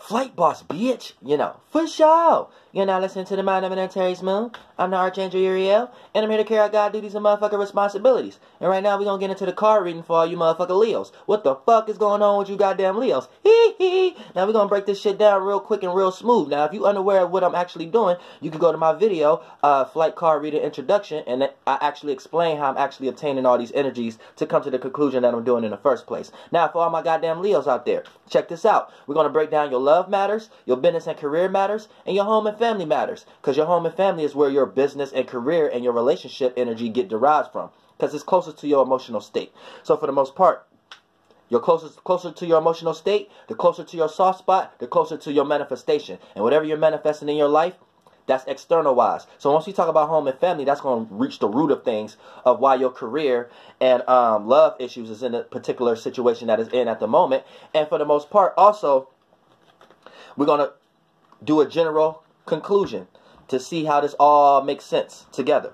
Flight boss, bitch. You know, for sure. You're now listening to the Mind of an Terry's Moon. I'm the Archangel Uriel, and I'm here to carry out God's duties and motherfucking responsibilities. And right now, we're gonna get into the card reading for all you motherfucking Leos. What the fuck is going on with you goddamn Leos? Hee hee. Now, we're gonna break this shit down real quick and real smooth. Now, if you're unaware of what I'm actually doing, you can go to my video, Flight Card Reading Introduction, and I actually explain how I'm actually obtaining all these energies to come to the conclusion that I'm doing in the first place. Now, for all my goddamn Leos out there, check this out. We're gonna break down your love matters, your business and career matters, and your home and family matters. Because your home and family is where your business and career and your relationship energy get derived from. Because it's closest to your emotional state. So for the most part, you're closer to your emotional state, the closer to your soft spot, the closer to your manifestation. And whatever you're manifesting in your life, that's external wise. So once we talk about home and family, that's going to reach the root of things of why your career and love issues is in a particular situation that is in at the moment. And for the most part, also, we're going to do a general conclusion to see how this all makes sense together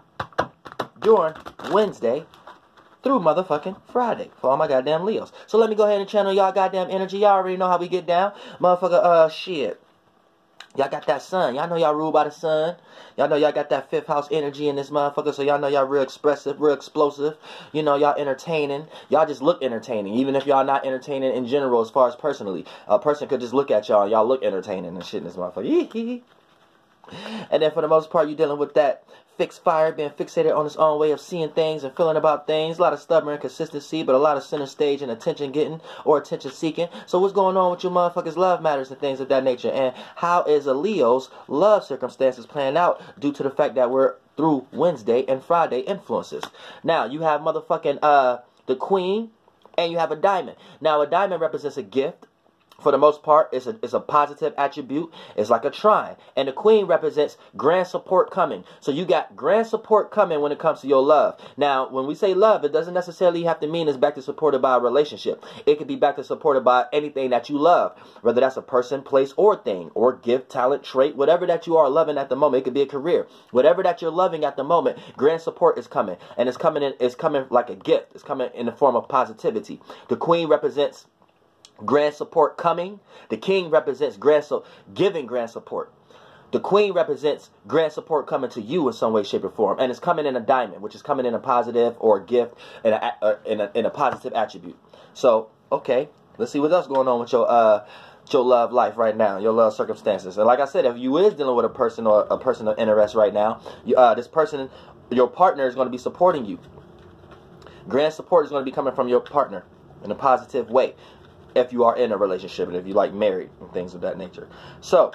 during Wednesday through motherfucking Friday for all my goddamn Leos. So let me go ahead and channel y'all goddamn energy. Y'all already know how we get down. Motherfucker, shit. Y'all got that sun. Y'all know y'all ruled by the sun. Y'all know y'all got that fifth house energy in this motherfucker. So y'all know y'all real expressive, real explosive. You know, y'all entertaining. Y'all just look entertaining. Even if y'all not entertaining in general as far as personally. A person could just look at y'all and y'all look entertaining and shit in this motherfucker. And then for the most part, you're dealing with that fixed fire, being fixated on its own way of seeing things and feeling about things. A lot of stubborn consistency, but a lot of center stage and attention getting or attention seeking. So what's going on with your motherfuckers' love matters and things of that nature? And how is a Leo's love circumstances playing out due to the fact that we're through Wednesday and Friday influences? Now, you have motherfucking the Queen and you have a diamond. Now, a diamond represents a gift. For the most part, it's a positive attribute. It's like a trine. And the Queen represents grand support coming. So you got grand support coming when it comes to your love. Now, when we say love, it doesn't necessarily have to mean it's back to supported by a relationship. It could be back to supported by anything that you love. Whether that's a person, place, or thing. Or gift, talent, trait. Whatever that you are loving at the moment. It could be a career. Whatever that you're loving at the moment, grand support is coming. And it's coming like a gift. It's coming in the form of positivity. The Queen represents grand support coming. The King represents giving grand support. The Queen represents grand support coming to you in some way, shape, or form. And it's coming in a diamond, which is coming in a positive or a gift in a positive attribute. So, okay, let's see what else going on with your love life right now, your love circumstances. And like I said, if you is dealing with a person or a person of interest right now, this person, your partner is going to be supporting you. Grand support is going to be coming from your partner in a positive way. If you are in a relationship and if you like married and things of that nature. So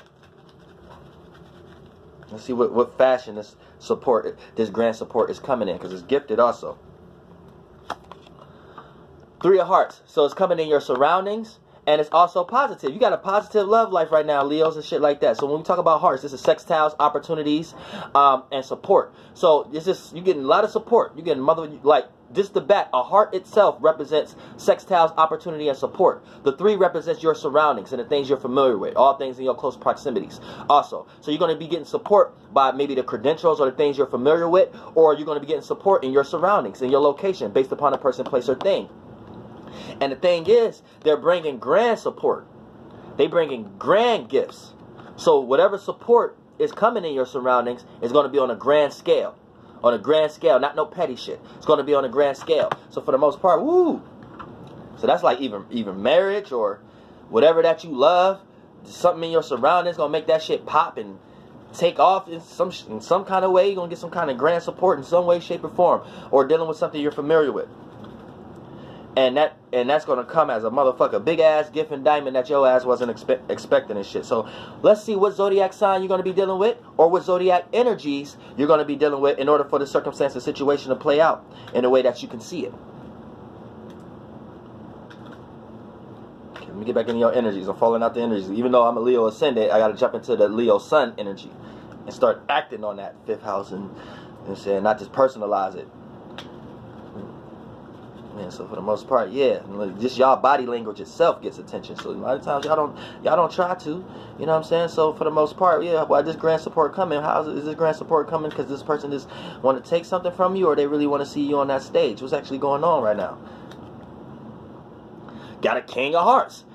let's see what fashion this grand support is coming in, because it's gifted also. Three of Hearts. So it's coming in your surroundings. And it's also positive. You got a positive love life right now, Leos and shit like that. So when we talk about hearts, this is sextiles, opportunities, and support. So you're getting a lot of support. You're getting just the bat. A heart itself represents sextiles, opportunity, and support. The three represents your surroundings and the things you're familiar with. All things in your close proximities. Also, so you're going to be getting support by maybe the credentials or the things you're familiar with, or you're going to be getting support in your surroundings, in your location, based upon a person, place, or thing. And the thing is, they're bringing grand support. They're bringing grand gifts. So whatever support is coming in your surroundings is going to be on a grand scale. On a grand scale, not no petty shit. It's going to be on a grand scale. So for the most part, woo. So that's like even marriage or whatever that you love. Something in your surroundings is going to make that shit pop and take off in some kind of way. You're going to get some kind of grand support in some way, shape, or form. Or dealing with something you're familiar with. And that's going to come as a motherfucker big ass gift and diamond that your ass wasn't expecting and shit. So let's see what zodiac sign you're going to be dealing with, or what zodiac energies you're going to be dealing with in order for the circumstance and situation to play out in a way that you can see it. Okay, let me get back into your energies. I'm falling out the energies. Even though I'm a Leo ascendant, I got to jump into the Leo sun energy and start acting on that fifth house and say, not just personalize it. Yeah, so for the most part, yeah, just y'all body language itself gets attention. So a lot of times y'all don't try to, you know what I'm saying? So for the most part, yeah, why this grand support coming? Is this grand support coming because this person just want to take something from you, or they really want to see you on that stage? What's actually going on right now? Got a King of Hearts.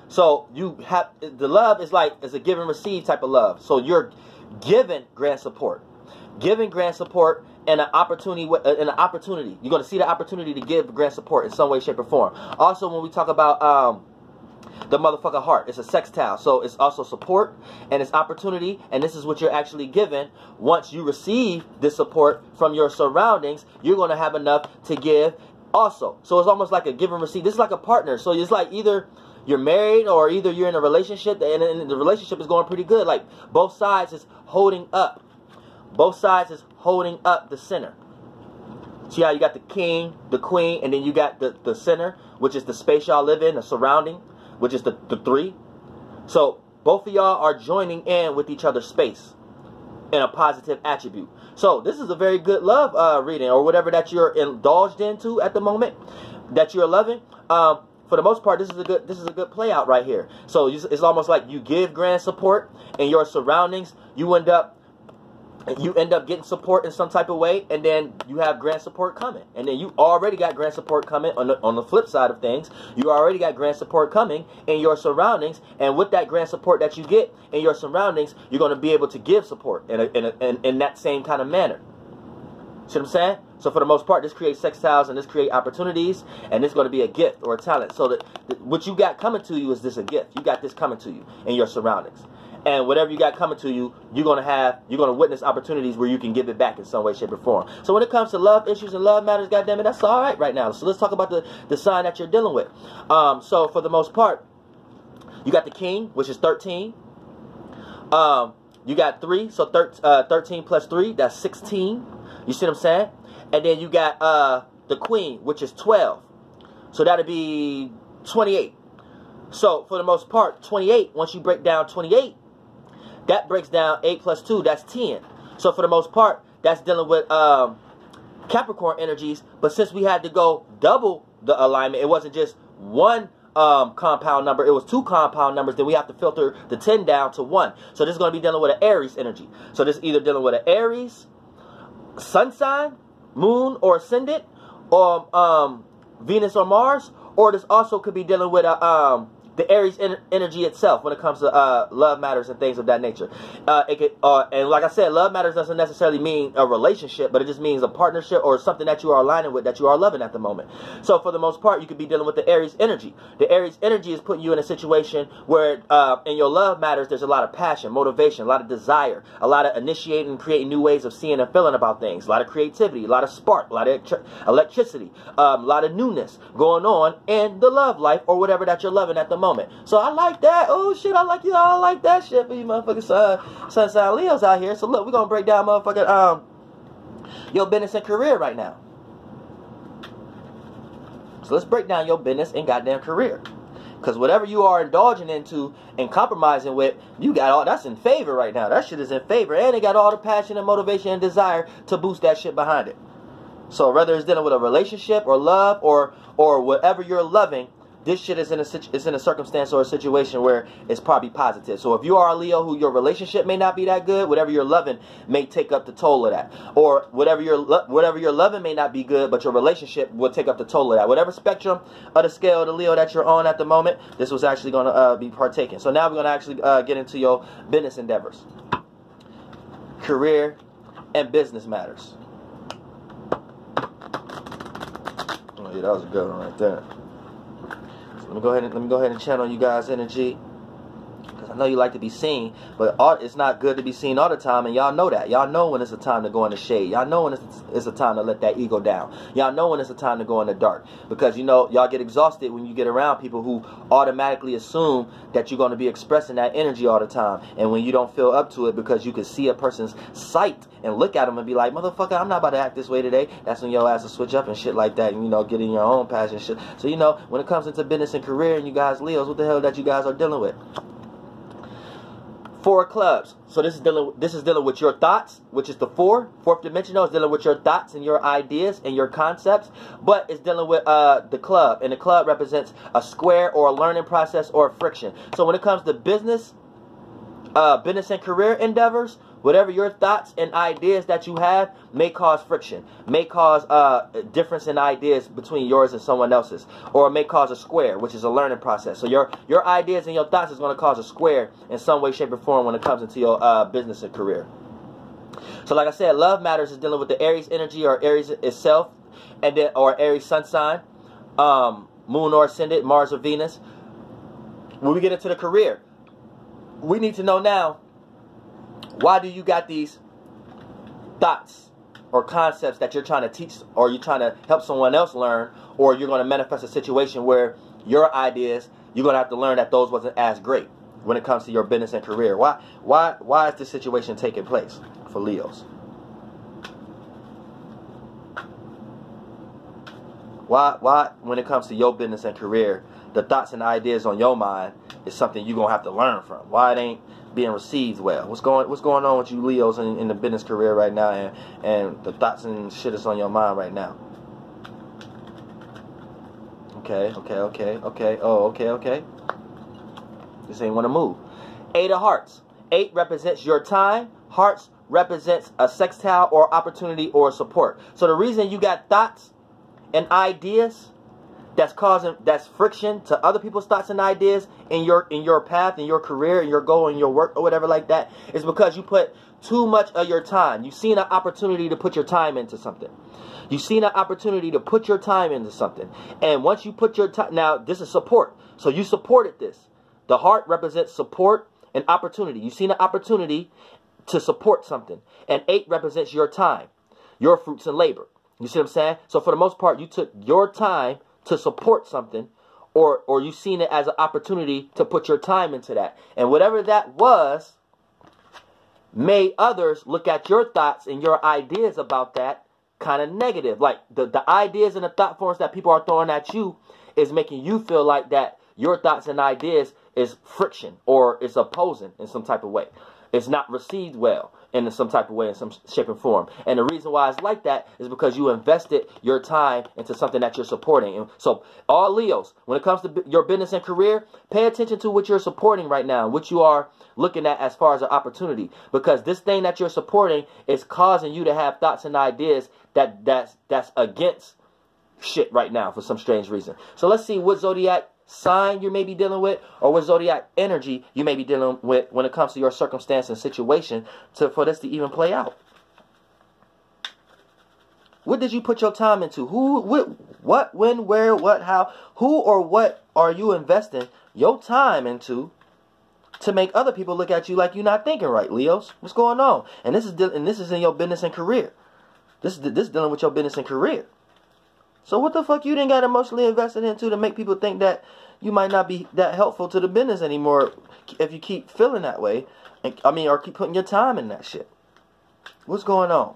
So you have, the love is like, it's a give and receive type of love. So you're giving grand support. Giving grand support and an opportunity. You're going to see the opportunity to give grand support in some way, shape, or form. Also, when we talk about the motherfucking heart, it's a sextile. So it's also support and it's opportunity. And this is what you're actually given. Once you receive this support from your surroundings, you're going to have enough to give also. So it's almost like a give and receive. This is like a partner. So it's like either you're married or either you're in a relationship and the relationship is going pretty good. Like both sides is holding up. Both sides is holding up the center. See how you got the king, the queen, and then you got the center, which is the space y'all live in, the surrounding, which is the three. So both of y'all are joining in with each other's space in a positive attribute. So this is a very good love reading, or whatever that you're indulged into at the moment, that you're loving. For the most part, this is a good play out right here. So it's almost like you give grand support in your surroundings. You end up getting support in some type of way, and then you have grand support coming. And then you already got grand support coming on the flip side of things. You already got grand support coming in your surroundings, and with that grand support that you get in your surroundings, you're going to be able to give support in that same kind of manner. See what I'm saying? So for the most part, this creates sextiles and this creates opportunities, and this is going to be a gift or a talent. So that what you got coming to you is this a gift. You got this coming to you in your surroundings. And whatever you got coming to you, you're going to witness opportunities where you can give it back in some way, shape, or form. So when it comes to love issues and love matters, goddammit, that's all right now. So let's talk about the sign that you're dealing with. So for the most part, you got the king, which is 13. You got 3, so 13 plus 3, that's 16. You see what I'm saying? And then you got the queen, which is 12. So that'll be 28. So for the most part, 28, once you break down 28, that breaks down 8 plus 2, that's 10. So for the most part, that's dealing with Capricorn energies. But since we had to go double the alignment, it wasn't just one compound number, it was 2 compound numbers. Then we have to filter the 10 down to 1. So this is going to be dealing with an Aries energy. So this is either dealing with an Aries, sun sign, moon or ascendant, or Venus or Mars, or this also could be dealing with the Aries energy itself when it comes to love matters and things of that nature. It could, and like I said, love matters doesn't necessarily mean a relationship, but it just means a partnership or something that you are aligning with, that you are loving at the moment. So for the most part, you could be dealing with the Aries energy. The Aries energy is putting you in a situation where in your love matters, there's a lot of passion, motivation, a lot of desire, a lot of initiating and creating new ways of seeing and feeling about things, a lot of creativity, a lot of spark, a lot of electricity, a lot of newness going on in the love life or whatever that you're loving at the moment. So I like that. Oh shit, I like you all. I like that shit for you motherfucking sun sign Leos out here. So look, we're gonna break down motherfucking your business and career right now. So let's break down your business and goddamn career. Because whatever you are indulging into and compromising with, you got all that's in favor right now. That shit is in favor. And it got all the passion and motivation and desire to boost that shit behind it. So whether it's dealing with a relationship or love or whatever you're loving, this shit is in a circumstance or a situation where it's probably positive. So if you are a Leo who your relationship may not be that good, whatever you're loving may take up the toll of that. Or whatever you're loving may not be good, but your relationship will take up the toll of that. Whatever spectrum of the scale of the Leo that you're on at the moment, this was actually going to be partaken. So now we're going to actually get into your business endeavors. Career and business matters. Oh yeah, that was a good one right there. Let me go ahead and channel you guys' energy, because I know you like to be seen, but it's not good to be seen all the time, and y'all know that. Y'all know when it's a time to go in the shade. Y'all know when it's a time to let that ego down. Y'all know when it's a time to go in the dark, because you know y'all get exhausted when you get around people who automatically assume that you're going to be expressing that energy all the time, and when you don't feel up to it because you can see a person's sight and look at them and be like, motherfucker, I'm not about to act this way today. That's when your ass will switch up and shit like that, and you know, get in your own passion shit. So you know, when it comes into business and career and you guys Leos, what the hell that you guys are dealing with? 4 of clubs. So this is dealing with your thoughts, which is the fourth dimensional. Is dealing with your thoughts and your ideas and your concepts, but it's dealing with the club, and the club represents a square or a learning process or a friction. So when it comes to business and career endeavors, whatever your thoughts and ideas that you have may cause friction, may cause difference in ideas between yours and someone else's, or it may cause a square, which is a learning process. So your ideas and your thoughts is going to cause a square in some way, shape, or form when it comes into your business and career. So like I said, love matters is dealing with the Aries energy or Aries itself, and then or Aries sun sign, moon or ascendant, Mars or Venus. When we get into the career, we need to know now, why do you got these thoughts or concepts that you're trying to teach, or you're trying to help someone else learn, or you're going to manifest a situation where your ideas, you're going to have to learn that those wasn't as great when it comes to your business and career. Why is this situation taking place for Leos? Why when it comes to your business and career, the thoughts and ideas on your mind is something you're going to have to learn from? Why it ain't being received well? What's going on with you Leos in the business career right now, and the thoughts and shit is on your mind right now? Okay. Oh, okay. This ain't want to move. 8 of hearts. 8 represents your time. Hearts represents a sextile or opportunity or support. So the reason you got thoughts and ideas that's friction to other people's thoughts and ideas in your path, in your career, in your goal, in your work, or whatever like that, is because you put too much of your time. You've seen an opportunity to put your time into something. You've seen an opportunity to put your time into something. And once you put your time, now this is support. So you supported this. The heart represents support and opportunity. You've seen an opportunity to support something. And 8 represents your time, your fruits and labor. You see what I'm saying? So for the most part, you took your time to support something, or you've seen it as an opportunity to put your time into that. And whatever that was, made others look at your thoughts and your ideas about that kind of negative. Like the ideas and the thought forms that people are throwing at you is making you feel like that your thoughts and ideas is friction, or is opposing in some type of way. It's not received well in some type of way, in some shape and form. And the reason why it's like that is because you invested your time into something that you're supporting. And so all Leos, when it comes to your business and career, pay attention to what you're supporting right now, what you are looking at as far as an opportunity. Because this thing that you're supporting is causing you to have thoughts and ideas that's against shit right now for some strange reason. So let's see what zodiac sign you may be dealing with, or what zodiac energy you may be dealing with when it comes to your circumstance and situation for this to even play out. What did you put your time into? Who, what, when, where, what, how? Who or what are you investing your time into to make other people look at you like you're not thinking right, Leos? What's going on? And this is in your business and career. This is dealing with your business and career. So what the fuck you didn't got emotionally invested into to make people think that you might not be that helpful to the business anymore if you keep feeling that way? Or keep putting your time in that shit. What's going on?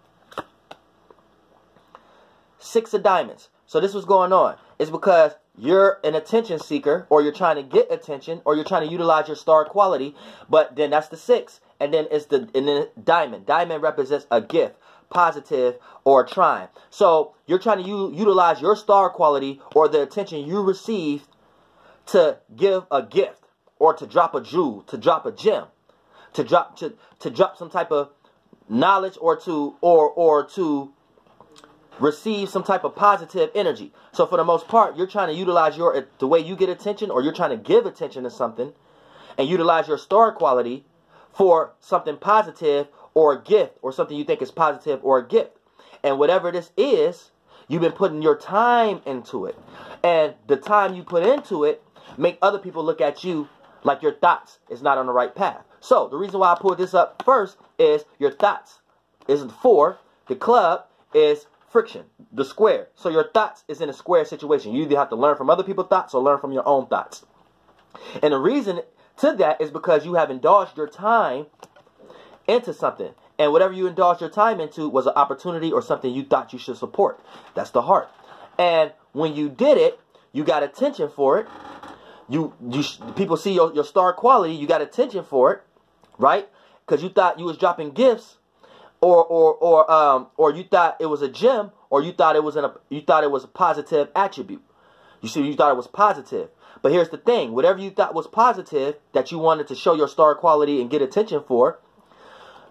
6 of diamonds. So this was going on. It's because you're an attention seeker, or you're trying to get attention, or you're trying to utilize your star quality. But then that's the 6. And then it's diamond. Diamond represents a gift, positive, or trying. So you're trying to utilize your star quality or the attention you received to give a gift, or to drop a jewel, to drop a gem, to drop some type of knowledge, or to receive some type of positive energy. So for the most part, you're trying to utilize the way you get attention, or you're trying to give attention to something and utilize your star quality for something positive, or a gift, or something you think is positive, or a gift. And whatever this is, you've been putting your time into it. And the time you put into it make other people look at you like your thoughts is not on the right path. So the reason why I pulled this up first is your thoughts isn't 4. The club is friction, the square. So your thoughts is in a square situation. You either have to learn from other people's thoughts or learn from your own thoughts. And the reason to that is because you have indulged your time into something. And whatever you indulged your time into was an opportunity or something you thought you should support. That's the heart. And when you did it, you got attention for it. People see your star quality. You got attention for it, right? Because you thought you was dropping gifts, or you thought it was a gem, or you thought it was a positive attribute. You thought it was positive. But here's the thing: whatever you thought was positive that you wanted to show your star quality and get attention for,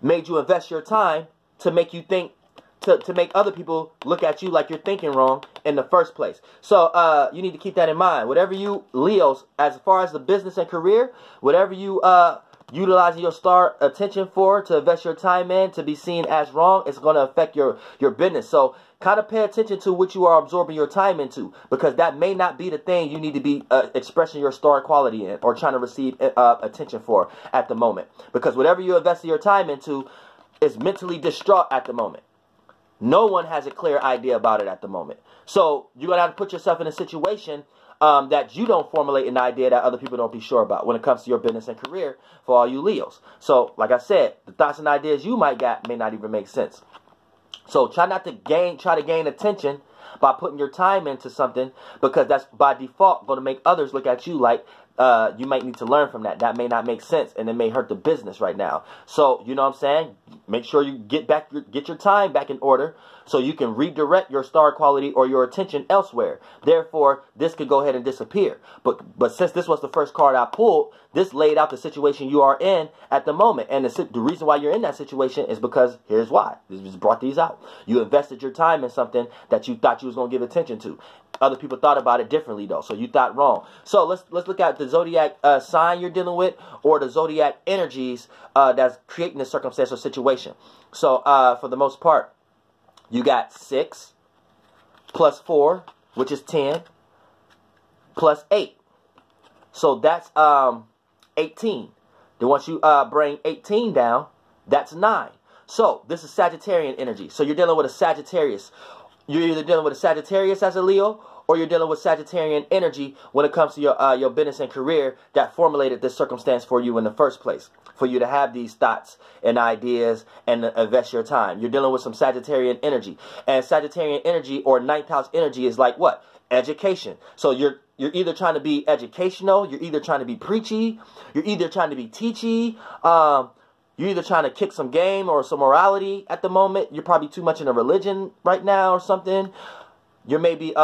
made you invest your time to make you think, to make other people look at you like you're thinking wrong in the first place. So you need to keep that in mind. Whatever you, Leos, as far as the business and career, whatever you utilizing your star attention for, to invest your time in, to be seen as wrong, it's going to affect your business. So kind of pay attention to what you are absorbing your time into, because that may not be the thing you need to be expressing your star quality in or trying to receive attention for at the moment. Because whatever you invest your time into is mentally distraught at the moment. No one has a clear idea about it at the moment. So you're going to have to put yourself in a situation that you don't formulate an idea that other people don't be sure about when it comes to your business and career for all you Leos. So, like I said, the thoughts and ideas you might got may not even make sense. So try to gain attention by putting your time into something, because that's by default going to make others look at you like you might need to learn from that. That may not make sense, and it may hurt the business right now. So, you know what I'm saying? Make sure you get your time back in order so you can redirect your star quality or your attention elsewhere. Therefore, this could go ahead and disappear. But since this was the first card I pulled, this laid out the situation you are in at the moment. And the reason why you're in that situation is because here's why. This just brought these out. You invested your time in something that you thought you was going to give attention to. Other people thought about it differently, though, so you thought wrong. So let's look at the zodiac sign you're dealing with, or the zodiac energies that's creating the circumstance or situation. So for the most part, you got 6 plus 4, which is 10, plus 8. So that's 18. Then once you bring 18 down, that's 9. So this is Sagittarian energy. So you're dealing with a Sagittarius. You're either dealing with a Sagittarius as a Leo, or you're dealing with Sagittarian energy when it comes to your business and career that formulated this circumstance for you in the first place, for you to have these thoughts and ideas and invest your time. You're dealing with some Sagittarian energy. And Sagittarian energy, or ninth house energy, is like what? Education. So you're either trying to be educational, you're either trying to be preachy, you're either trying to be teachy, you're either trying to kick some game or some morality at the moment. You're probably too much in a religion right now or something. You may be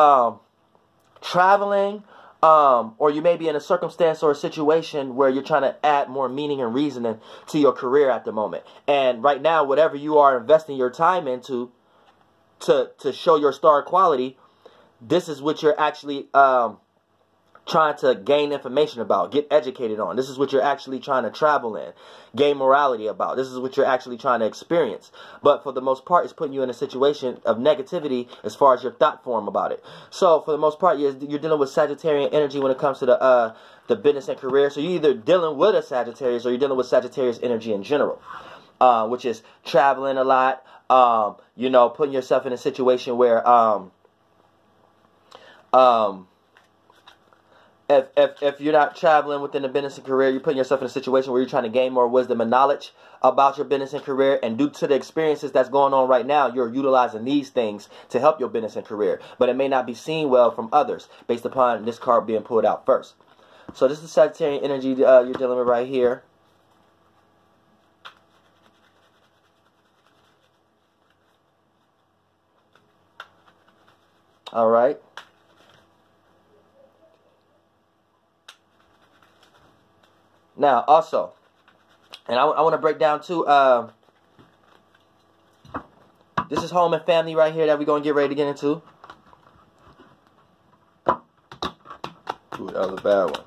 traveling, or you may be in a circumstance or a situation where you're trying to add more meaning and reasoning to your career at the moment. And right now, whatever you are investing your time into to show your star quality, this is what you're actually trying to gain information about, get educated on. This is what you're actually trying to travel in, gain morality about. This is what you're actually trying to experience. But for the most part, it's putting you in a situation of negativity as far as your thought form about it. So for the most part, you're dealing with Sagittarian energy when it comes to the business and career. So you're either dealing with a Sagittarius, or you're dealing with Sagittarius energy in general, which is traveling a lot, you know, putting yourself in a situation where if you're not traveling within the business and career, you're putting yourself in a situation where you're trying to gain more wisdom and knowledge about your business and career. And due to the experiences that's going on right now, you're utilizing these things to help your business and career. But it may not be seen well from others based upon this card being pulled out first. So this is Sagittarian energy you're dealing with right here. All right. Now, also, and I want to break down too, this is home and family right here that we're going to get ready to get into. Ooh, that was a bad one.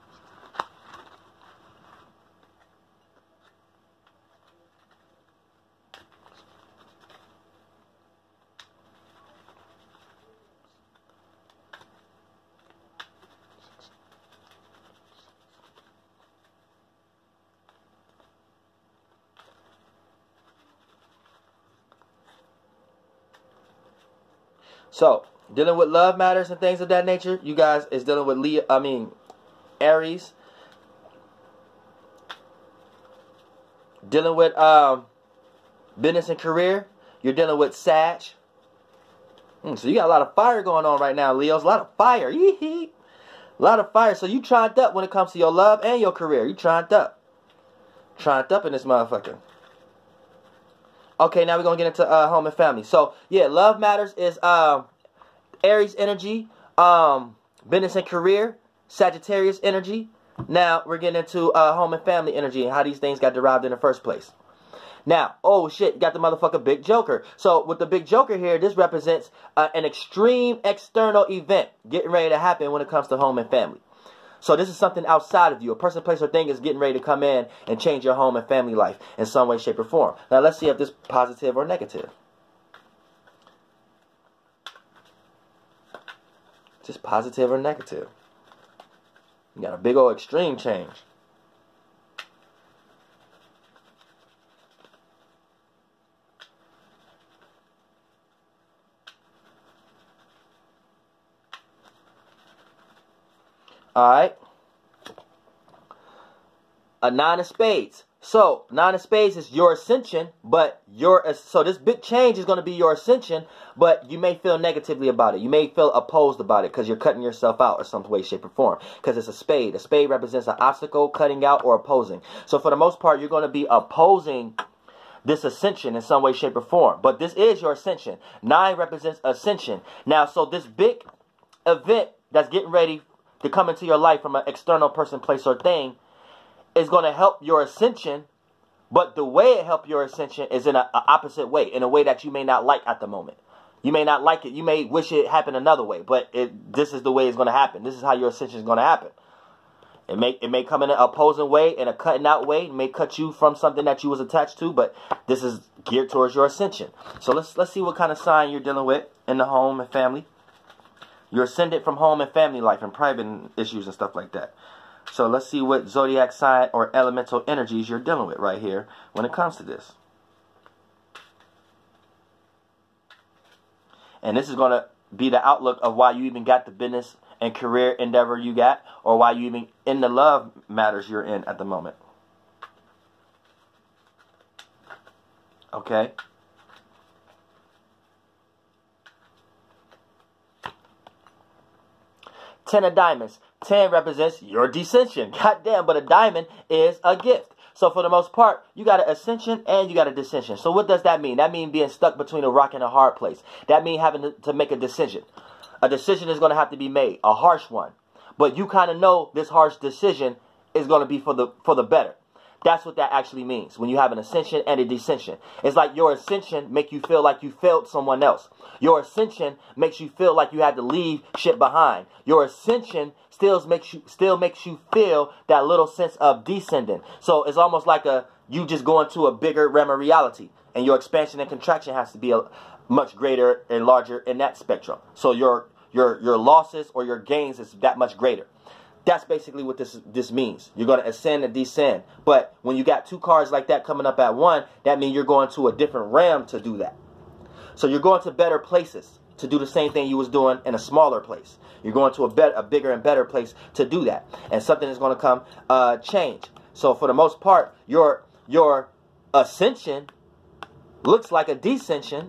So, dealing with love matters and things of that nature, you guys is dealing with Aries. Dealing with business and career, you're dealing with Sag. So you got a lot of fire going on right now, Leos. A lot of fire. A lot of fire. So you trying up when it comes to your love and your career. You trying up. Trying up in this motherfucker. Okay, now we're going to get into home and family. So, yeah, love matters is Aries energy, business and career, Sagittarius energy. Now, we're getting into home and family energy and how these things got derived in the first place. Now, oh shit, you got the motherfucker Big Joker. So with the Big Joker here, this represents an extreme external event getting ready to happen when it comes to home and family. So this is something outside of you. A person, place, or thing is getting ready to come in and change your home and family life in some way, shape, or form. Now let's see if this is positive or negative. Just positive or negative. You got a big old extreme change. Alright. A 9 of spades. So, 9 of spades is your ascension, but so this big change is going to be your ascension, but you may feel negatively about it. You may feel opposed about it because you're cutting yourself out in some way, shape, or form. Because it's a spade. A spade represents an obstacle, cutting out, or opposing. So, for the most part, you're going to be opposing this ascension in some way, shape, or form. But this is your ascension. 9 represents ascension. Now, so this big event that's getting ready to come into your life from an external person, place, or thing is going to help your ascension, but the way it helps your ascension is in an opposite way, in a way that you may not like at the moment. You may not like it. You may wish it happened another way, but this is the way it's going to happen. This is how your ascension is going to happen. It may come in an opposing way, in a cutting out way. It may cut you from something that you was attached to, but this is geared towards your ascension. So let's see what kind of sign you're dealing with in the home and family. You're ascended from home and family life and private issues and stuff like that. So let's see what zodiac sign or elemental energies you're dealing with right here when it comes to this. And this is going to be the outlook of why you even got the business and career endeavor you got, or why you even in the love matters you're in at the moment. Okay. Ten of diamonds. 10 represents your descension. Goddamn, but a diamond is a gift. So for the most part, you got an ascension and you got a descension. So what does that mean? That means being stuck between a rock and a hard place. That means having to make a decision. A decision is going to have to be made, a harsh one. But you kind of know this harsh decision is going to be for the better. That's what that actually means when you have an ascension and a descension. It's like your ascension make you feel like you failed someone else. Your ascension makes you feel like you had to leave shit behind. Your ascension still makes you feel that little sense of descending. So it's almost like you just go into a bigger realm of reality, and your expansion and contraction has to be much greater and larger in that spectrum. So your losses or your gains is that much greater. That's basically what this means. You're going to ascend and descend. But when you got two cards like that coming up at one, that means you're going to a different realm to do that. So you're going to better places to do the same thing you was doing in a smaller place. You're going to a bigger and better place to do that. And something is going to come change. So for the most part, your ascension looks like a descension.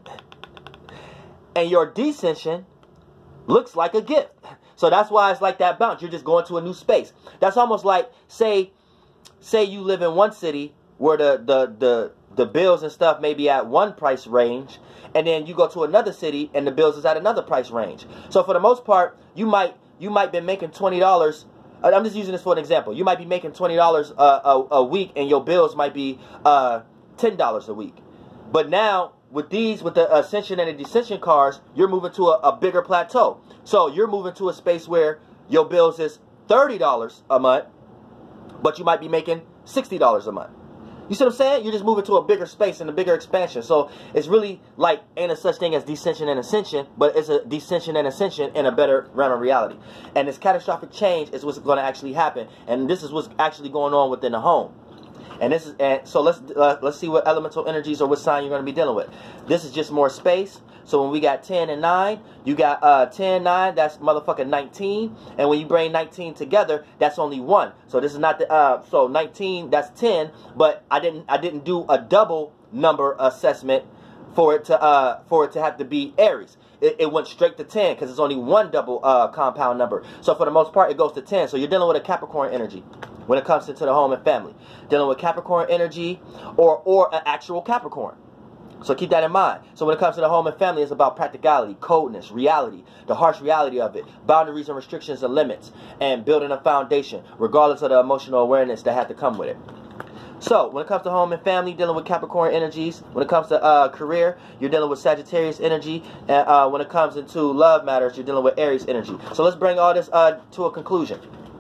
And your descension looks like a gift. So that's why it's like that bounce. You're just going to a new space. That's almost like, say you live in one city where the bills and stuff may be at one price range, and then you go to another city and the bills is at another price range. So for the most part, you might be making $20. I'm just using this for an example. You might be making $20 a week, and your bills might be $10 a week. But now with the ascension and the descension cards, you're moving to a bigger plateau. So you're moving to a space where your bills is $30 a month, but you might be making $60 a month. You see what I'm saying? You're just moving to a bigger space and a bigger expansion. So it's really like ain't a such thing as descension and ascension, but it's a descension and ascension in a better realm of reality. And this catastrophic change is what's going to actually happen, and this is what's actually going on within the home. So let's see what elemental energies or what sign you're going to be dealing with. This is just more space. So when we got 10 and 9, you got 10, 9, that's motherfucking 19. And when you bring 19 together, that's only 1. So this is not the so 19, that's 10, but I didn't do a double number assessment for it to have to be Aries. It went straight to 10 because it's only one double compound number. So for the most part, it goes to 10. So you're dealing with a Capricorn energy when it comes into the home and family. Dealing with Capricorn energy or an actual Capricorn. So keep that in mind. So when it comes to the home and family, it's about practicality, coldness, reality, the harsh reality of it, boundaries and restrictions and limits, and building a foundation, regardless of the emotional awareness that had to come with it. So, when it comes to home and family, dealing with Capricorn energies. When it comes to career, you're dealing with Sagittarius energy. And when it comes into love matters, you're dealing with Aries energy. So, let's bring all this to a conclusion.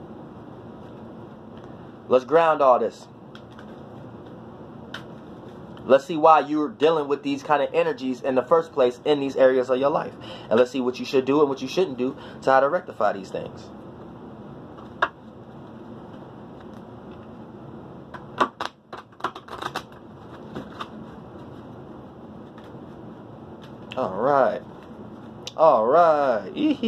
Let's ground all this. Let's see why you're dealing with these kind of energies in the first place in these areas of your life. And let's see what you should do and what you shouldn't do to how to rectify these things. All right. All right.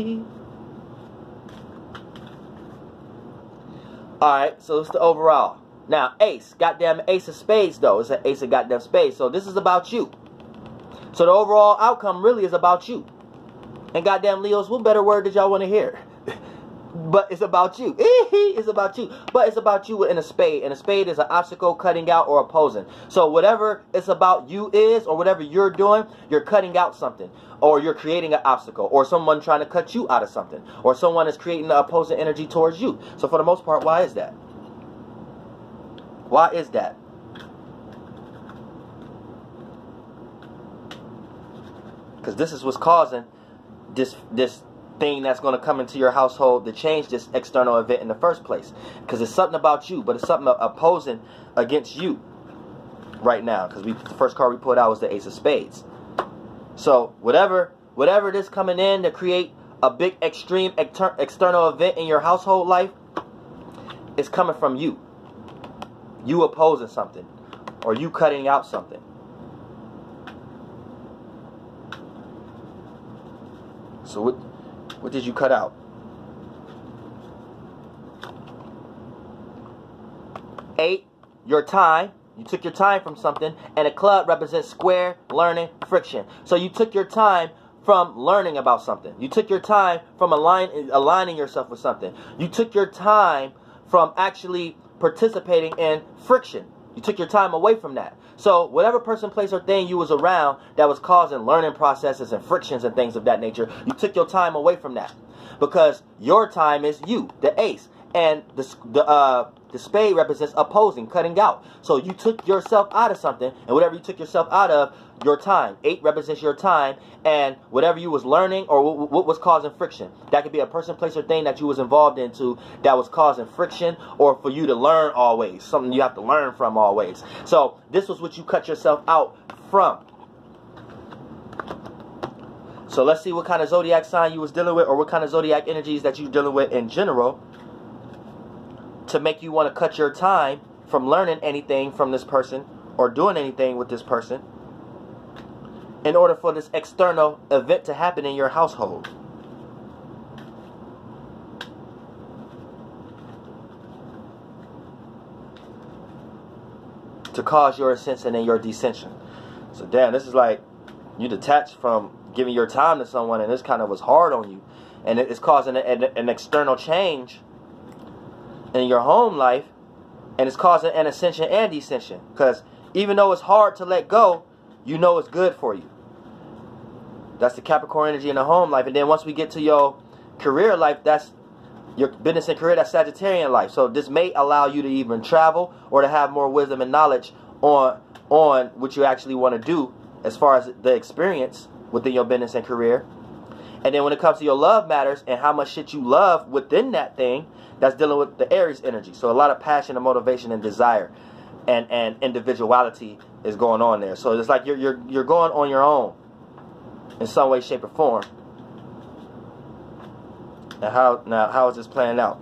All right, so it's the overall. Now, ace. Goddamn ace of spades, though. It's an ace of goddamn spades. So this is about you. So the overall outcome really is about you. And goddamn Leos, what better word did y'all want to hear? But it's about you. It's about you. But it's about you in a spade. And a spade is an obstacle, cutting out, or opposing. So whatever it's about you is, or whatever you're doing, you're cutting out something. Or you're creating an obstacle. Or someone trying to cut you out of something. Or someone is creating the opposing energy towards you. So for the most part, why is that? Why is that? Because this is what's causing this thing that's going to come into your household to change this external event in the first place. Because it's something about you, but it's something opposing against you right now. Because the first card we put out was the Ace of Spades. So whatever this coming in to create a big extreme external event in your household life is coming from you. You opposing something, or you cutting out something. So what did you cut out? Eight, your time. You took your time from something, and a club represents square, learning, friction. So you took your time from learning about something. You took your time from aligning yourself with something. You took your time from actually participating in friction. You took your time away from that. So whatever person, place, or thing you was around that was causing learning processes and frictions and things of that nature, you took your time away from that. Because your time is you, the ace. And the spade represents opposing, cutting out. So you took yourself out of something, and whatever you took yourself out of, your time. 8 represents your time, and whatever you was learning or what was causing friction. That could be a person, place, or thing that you was involved into that was causing friction, or for you to learn always. Something you have to learn from always. So this was what you cut yourself out from. So let's see what kind of zodiac sign you was dealing with, or what kind of zodiac energies that you dealing with in general, to make you want to cut your time from learning anything from this person or doing anything with this person in order for this external event to happen in your household. To cause your ascension and your descension. So damn, this is like you detached from giving your time to someone, and this kind of was hard on you. And it's causing an external change in your home life, and it's causing an ascension and descension. Because even though it's hard to let go, you know it's good for you. That's the Capricorn energy in the home life. And then once we get to your career life, that's your business and career, that's Sagittarian life. So this may allow you to even travel or to have more wisdom and knowledge on what you actually want to do as far as the experience within your business and career. And then when it comes to your love matters and how much shit you love within that thing, that's dealing with the Aries energy. So a lot of passion and motivation and desire and individuality is going on there. So it's like you're going on your own in some way, shape, or form. And how is this playing out?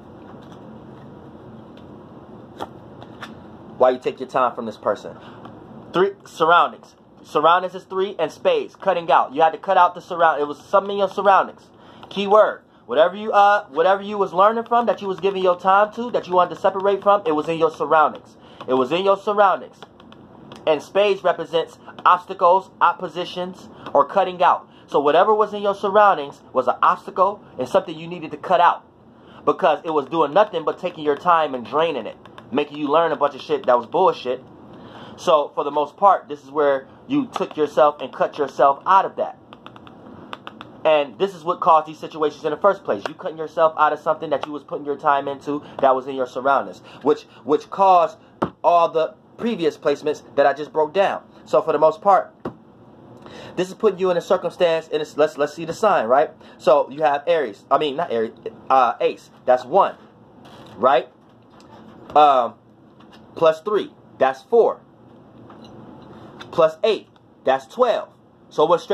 Why you take your time from this person? 3 surroundings. Surroundings is 3, and spades, cutting out. You had to cut out the surround. It was something in your surroundings. Key word. Whatever you was learning from, that you was giving your time to, that you wanted to separate from, it was in your surroundings. It was in your surroundings. And spades represents obstacles, oppositions, or cutting out. So whatever was in your surroundings was an obstacle and something you needed to cut out. Because it was doing nothing but taking your time and draining it. Making you learn a bunch of shit that was bullshit. So for the most part, this is where you took yourself and cut yourself out of that. And this is what caused these situations in the first place. You cutting yourself out of something that you was putting your time into that was in your surroundings. Which caused all the previous placements that I just broke down. So for the most part, this is putting you in a circumstance, and let's see the sign, right? So you have Aries. I mean, not Aries, Ace. That's 1, right? Plus 3, that's 4. Plus 8, that's 12. So what's